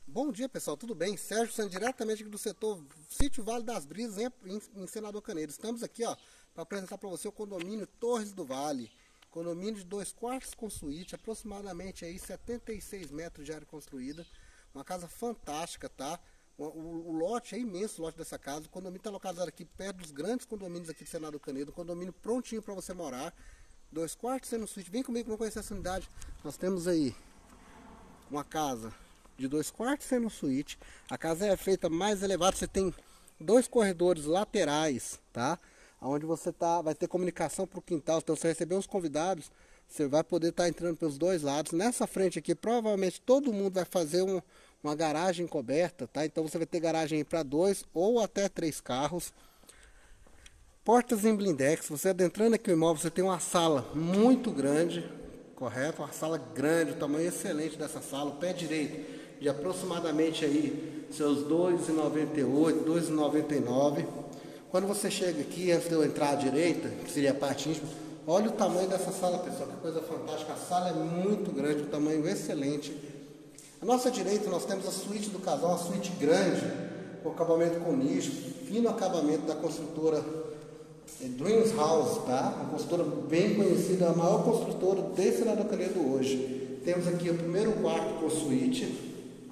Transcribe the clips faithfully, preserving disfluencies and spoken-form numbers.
Bom dia, pessoal, tudo bem? Sérgio sendo diretamente aqui do setor Sítio Vale das Brisas, em, em, em Senador Canedo. Estamos aqui, ó, para apresentar para você o condomínio Torres do Vale. Condomínio de dois quartos com suíte, aproximadamente aí setenta e seis metros de área construída. Uma casa fantástica, tá? O, o, o lote é imenso, o lote dessa casa. O condomínio está localizado aqui perto dos grandes condomínios aqui de Senador Canedo. Um condomínio prontinho para você morar. Dois quartos sendo suíte. Vem comigo, vamos conhecer essa unidade. Nós temos aí uma casa de dois quartos sendo suíte. A casa é feita mais elevada, você tem dois corredores laterais, tá? Onde você tá, vai ter comunicação para o quintal, então você receber os convidados, você vai poder estar tá entrando pelos dois lados. Nessa frente aqui, provavelmente todo mundo vai fazer um, uma garagem coberta, tá? Então você vai ter garagem para dois ou até três carros. Portas em blindex, você adentrando aqui o imóvel, você tem uma sala muito grande, correto? Uma sala grande, o tamanho excelente dessa sala, o pé direito de aproximadamente aí seus dois e noventa e oito, dois e noventa e nove. Quando você chega aqui, antes de eu entrar à direita, que seria a parte íntima, olha o tamanho dessa sala, pessoal, que coisa fantástica. A sala é muito grande, um tamanho excelente. À nossa direita nós temos a suíte do casal, uma suíte grande, com acabamento com nicho, fino acabamento da construtora Dreams House, tá? Uma construtora bem conhecida, a maior construtora de Senador Canedo hoje. Temos aqui o primeiro quarto com suíte.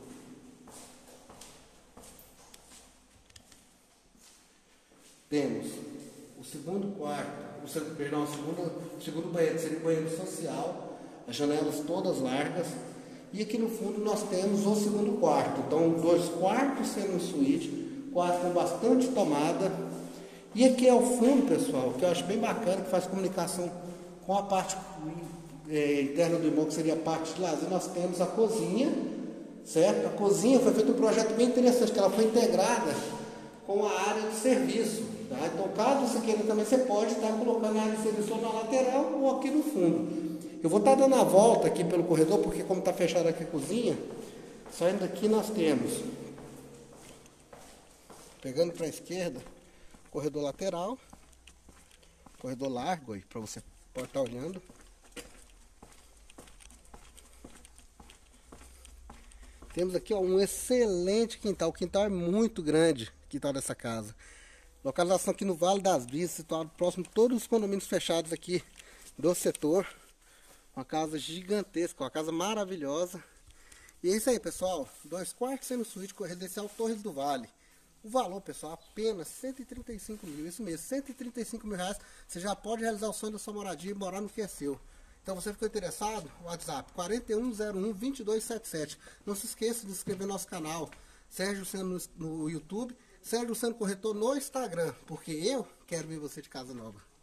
Temos o segundo quarto, o segundo, perdão, o segundo, o segundo banheiro, seria o banheiro social, as janelas todas largas. E aqui no fundo nós temos o segundo quarto. Então, dois quartos sendo suíte, quarto com bastante tomada. E aqui é o fundo, pessoal, que eu acho bem bacana, que faz comunicação com a parte é, interna do imóvel, que seria a parte de lazer. Nós temos a cozinha, certo? A cozinha foi feito um projeto bem interessante, que ela foi integrada com a área de serviço, tá? Então, caso você queira também, você pode estar colocando a área de serviço na lateral ou aqui no fundo. Eu vou estar dando a volta aqui pelo corredor, porque como está fechada aqui a cozinha, saindo daqui nós temos, pegando para a esquerda, corredor lateral, corredor largo aí, para você pode estar olhando. Temos aqui, ó, um excelente quintal. O quintal é muito grande, o quintal dessa casa. Localização aqui no Vale das Brisas, situado próximo a todos os condomínios fechados aqui do setor. Uma casa gigantesca, uma casa maravilhosa. E é isso aí, pessoal. Dois quartos sendo suíte com residencial Torres do Vale. O valor, pessoal, apenas cento e trinta e cinco mil. Isso mesmo, cento e trinta e cinco mil reais. Você já pode realizar o sonho da sua moradia e morar no que é seu. Então, você ficou interessado? WhatsApp quatro um zero um, dois dois sete sete. Não se esqueça de se inscrever no nosso canal Sérgio Seno no YouTube, Sérgio Seno Corretor no Instagram, porque eu quero ver você de casa nova.